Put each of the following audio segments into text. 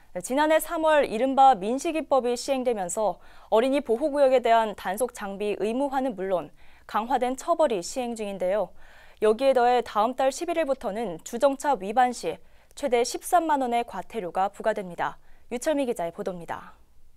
지난해 3월 이른바 민식이법이 시행되면서 어린이 보호구역에 대한 단속 장비 의무화는 물론 강화된 처벌이 시행 중인데요. 여기에 더해 다음 달 11일부터는 주정차 위반 시 최대 13만 원의 과태료가 부과됩니다. 유철미 기자의 보도입니다.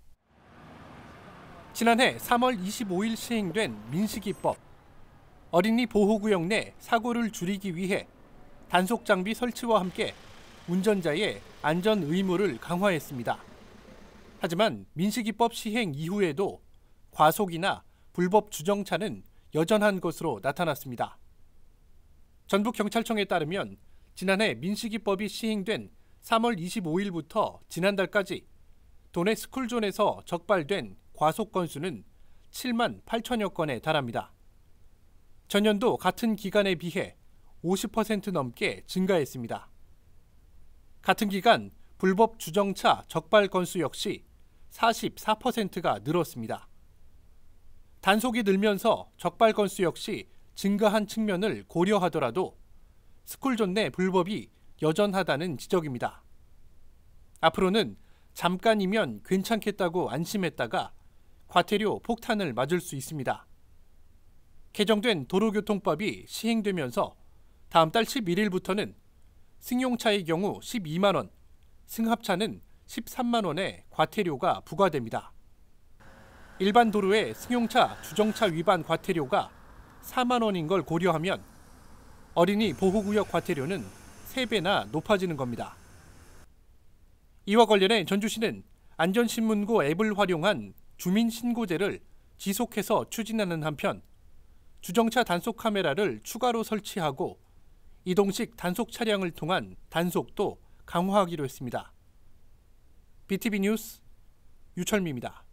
지난해 3월 25일 시행된 민식이법. 어린이 보호구역 내 사고를 줄이기 위해 단속 장비 설치와 함께 운전자의 안전 의무를 강화했습니다. 하지만 민식이법 시행 이후에도 과속이나 불법 주정차는 여전한 것으로 나타났습니다. 전북경찰청에 따르면 지난해 민식이법이 시행된 3월 25일부터 지난달까지 도내 스쿨존에서 적발된 과속 건수는 7만 8천여 건에 달합니다. 전년도 같은 기간에 비해 50% 넘게 증가했습니다. 같은 기간 불법 주정차 적발 건수 역시 44%가 늘었습니다. 단속이 늘면서 적발 건수 역시 증가한 측면을 고려하더라도 스쿨존 내 불법이 여전하다는 지적입니다. 앞으로는 잠깐이면 괜찮겠다고 안심했다가 과태료 폭탄을 맞을 수 있습니다. 개정된 도로교통법이 시행되면서 다음 달 11일부터는 승용차의 경우 12만 원, 승합차는 13만 원의 과태료가 부과됩니다. 일반 도로의 승용차 주정차 위반 과태료가 4만 원인 걸 고려하면 어린이 보호구역 과태료는 3배나 높아지는 겁니다. 이와 관련해 전주시는 안전신문고 앱을 활용한 주민신고제를 지속해서 추진하는 한편 주정차 단속 카메라를 추가로 설치하고 이동식 단속 차량을 통한 단속도 강화하기로 했습니다. BTV 뉴스 유철미입니다.